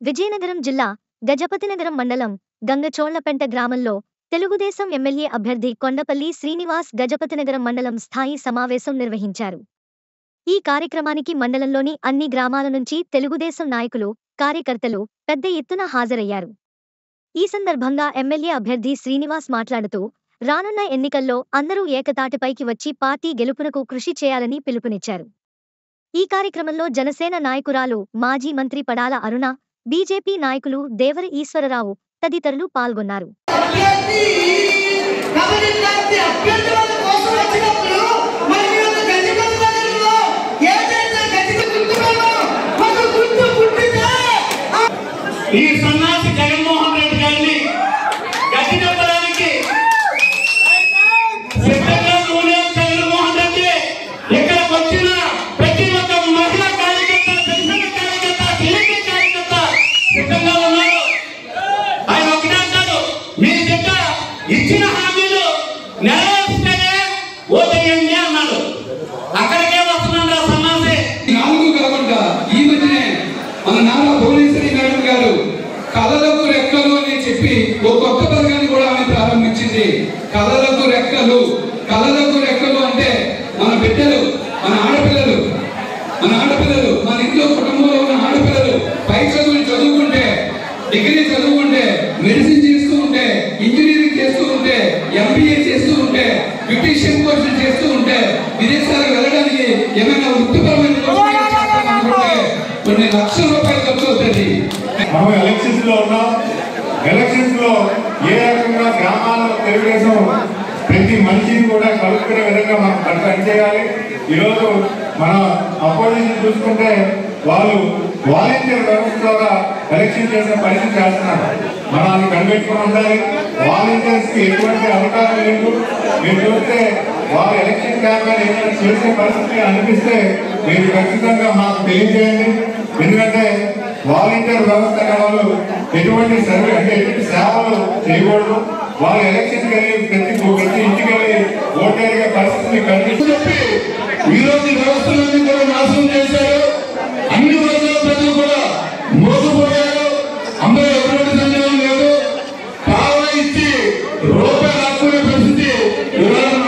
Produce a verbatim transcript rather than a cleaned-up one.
విజయనగరం జిల్లా గజపతినగరం మండలం గంగచోళ్లపెంట గ్రామంలో తెలుగుదేశం ఎమ్మెల్యే అభ్యర్థి కొండపల్లి శ్రీనివాస్ గజపతినగరం మండలం స్థాయి సమావేశం నిర్వహించారు. ఈ కార్యక్రమానికి మండలంలోని అన్ని గ్రామాల నుంచి తెలుగుదేశం నాయకులు, కార్యకర్తలు పెద్ద ఎత్తున హాజరయ్యారు. ఈ సందర్భంగా ఎమ్మెల్యే అభ్యర్థి శ్రీనివాస్ మాట్లాడుతూ, రానున్న ఎన్నికల్లో అందరూ ఏకతాటిపైకి వచ్చి పార్టీ గెలుపునకు కృషి చేయాలని పిలుపునిచ్చారు. ఈ కార్యక్రమంలో జనసేన నాయకురాలు మాజీ మంత్రి పడాల అరుణ, బీజేపీ నాయకులు దేవర ఈశ్వరరావు తదితరులు పాల్గొన్నారు. ఈ సన్నాసి జగన్మోహన్ రెడ్డి గారిని గట్టి చెప్పడానికి సిద్ధంగా ఉన్న జగన్మోహన్ రెడ్డి ఇక్కడికి వచ్చిన ప్రతి ఒక్క మహిళా కార్యకర్త, జనసేన కార్యకర్త, టీడీపీ కార్యకర్త సిద్ధంగా ఉన్నారు. ఆయన ఒకటే అంటాడు, మీ దగ్గర ఇచ్చిన హామీలు నెరవేర్స్తేనే ఓటేయండి అన్నాడు. అక్కడికే వస్తున్నాడు ఆ సన్నాసి. నాలుగు కాకుండా ఈ మధ్యనే మన నారా భువనేశ్వరి మేడం గారు కళలకు రెక్కలు అని చెప్పి ఒక కొత్త పథకాన్ని కూడా ఆమె ప్రారంభించింది. కళలకు రెక్కలు కళలకు రెక్కలు అంటే మన బిడ్డలు, మన ఆడపిల్లలు మన ఆడపిల్లలు మన ఇంట్లో కుటుంబంలో ఉన్న ఆడపిల్లలు పై చదువులు చదువుకుంటే, డిగ్రీ చదువుకుంటే, మెడిసిన్ చేస్తూ ఉంటే, ఇంజనీరింగ్ చేస్తూ ఉంటే, ఎంబీఏ చేస్తూ ఉంటే, బ్యూటిషియన్ కోర్సులు చేస్తూ ఉంటే, విదేశాలకు వెళ్ళడానికి ఏమైనా వృత్తిపరమైన కొన్ని లక్షల రూపాయలు ఖర్చు అవుతుంది. మనం ఎలక్షన్స్ లో ఉన్నాం. ఎలక్షన్స్ లో ఏ రకంగా గ్రామాల్లో తెలుగుదేశం ప్రతి మనిషిని కూడా కలుపుకునే విధంగా మనం పనిచేయాలి. ఈరోజు మన అపోజిషన్ చూసుకుంటే వాళ్ళు వాలంటీర్ వ్యవస్థ ద్వారా ఎలక్షన్ చేసిన పరిస్థితి చేస్తున్నారు. మనం అది కనిపెట్టుకుని ఉండాలి. వాలంటీర్స్ కి ఎటువంటి అవకాశం లేదు. మీరు చూస్తే వాళ్ళు ఎలక్షన్ క్యాంపెయిన్ ఏదైనా చేసే పరిస్థితి అనిపిస్తే మీరు ఖచ్చితంగా మాకు తెలియజేయండి. ఎందుకంటే వాలంటీర్ వ్యవస్థ వాళ్ళు ఎటువంటి సర్వే అంటే ఎటువంటి సేవలు చేయకూడదు. వాళ్ళు ఎలక్షన్కి వెళ్ళి ప్రతి ప్రతి ఇంటికి వెళ్ళి ఓటేరిగే పరిస్థితిని కల్పించి చెప్పి ఈ రోజు వ్యవస్థలన్నీ కూడా నాశనం చేశారు. అన్ని వర్గాల ప్రజలు కూడా మోసపోయారు. అందరూ ఎటువంటి సందేహం లేదు. పాలన ఇచ్చి రూపాయి రాసుకునే పరిస్థితి ఇవాళ